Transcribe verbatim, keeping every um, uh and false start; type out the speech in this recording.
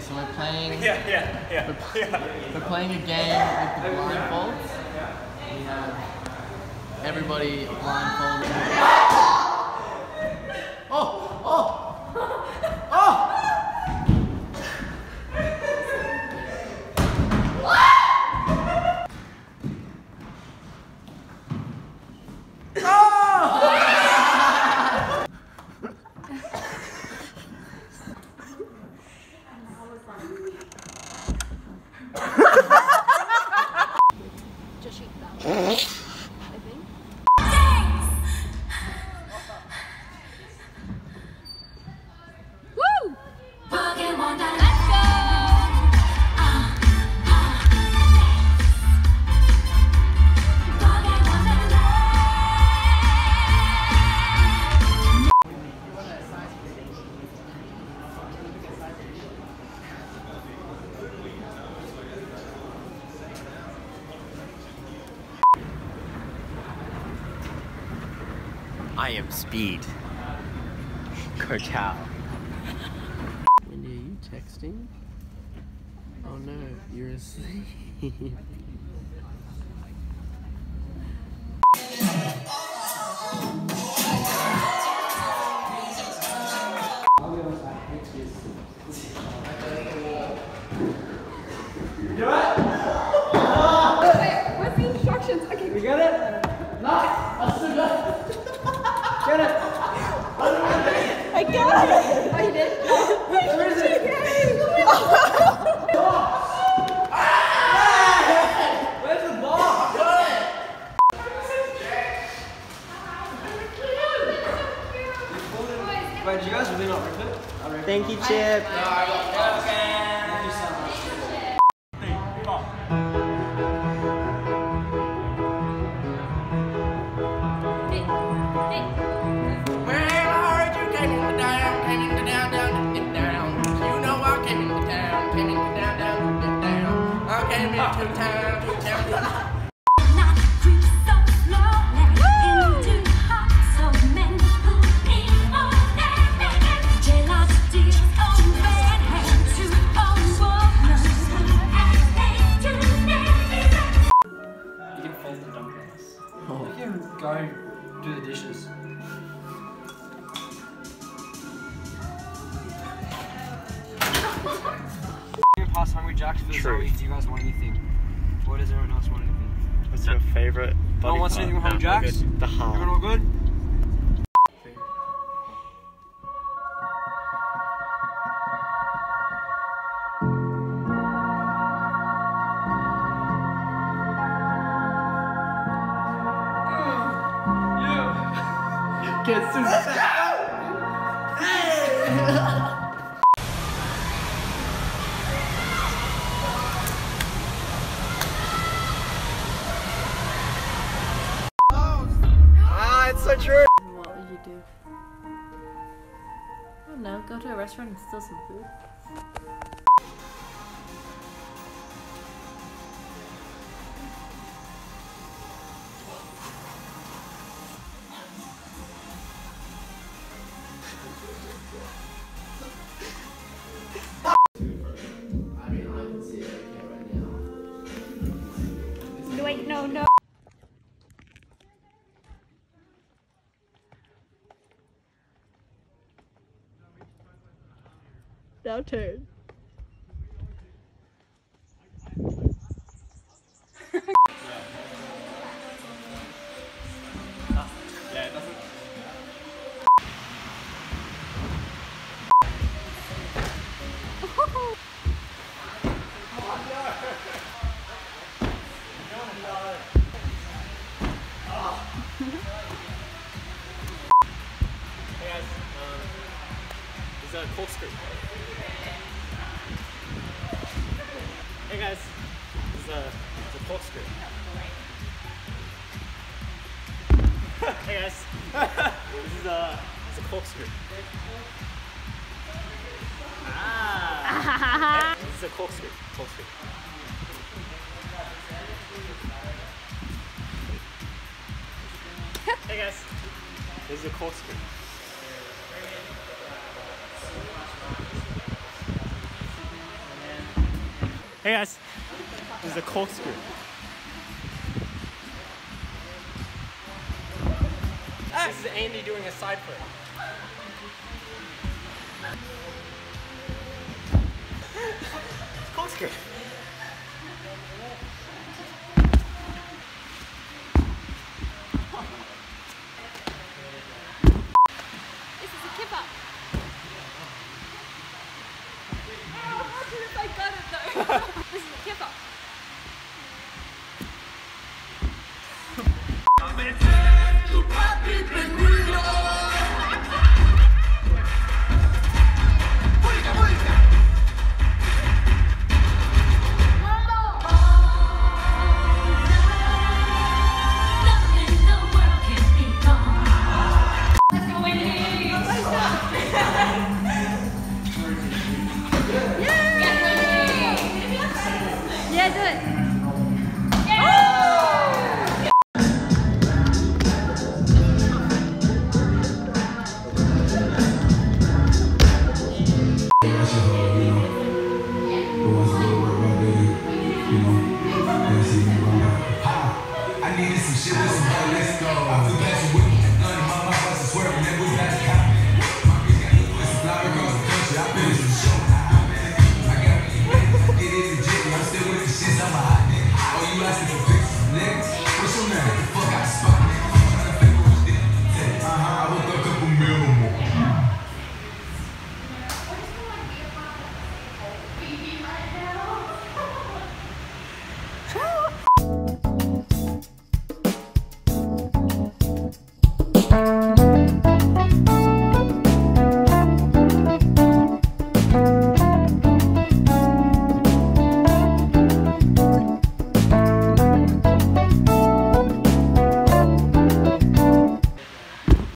so we're playing. Yeah, yeah, yeah. We're, yeah. we're playing a game with the blindfolds. We have everybody blindfolded. Oh! Oh! Oh! Just shake that one, I think. Woo! Let's go! I am Speed. Cartel. Wendy, are you texting? Oh no, you're asleep. What's the instructions? Okay. You get it? No! I still got it! Get it? I got it! Oh, you did? Where is it? Where's the ball? Got it! Wait, did you guys really not rip it? I ripped Thank you, Chip. Thank you so much. Go do the dishes. I'm gonna pass Hungry Jacks for the True. Zoe. Do you guys want anything? Or does everyone else want anything? What's your favorite body No one wants part? anything from No, we're Jack's? good. The heart. Everyone all good? Get some Ah, it's so true. What would you do? I don't know, go to a restaurant and steal some food. I mean, I can see it okay right now. No, wait, no, no. Now turn. Yeah, it doesn't. Hey guys, um, this is a corkscrew. Hey guys, this is a, this is a corkscrew. Hey guys, this is a, this is a corkscrew. Ah, this is a corkscrew. Corkscrew. Hey guys, this is a corkscrew. Hey guys, this is a corkscrew. This is Andy doing a side flip. Corkscrew. This is a kip up. Imagine if I got it though. This is a kip up. Yeah, do it. Yes,